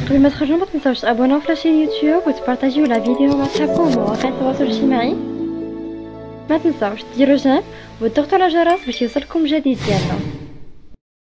قبل ما تخرجوا ما تنساوش تابوناو في لاشين يوتيوب وتبارطاجيو لا فيديو مع صحابكم ومواقع التواصل الاجتماعي. ما تنساوش ديروا جيم وتضغطوا على الجرس باش يوصلكم جديد ديالنا.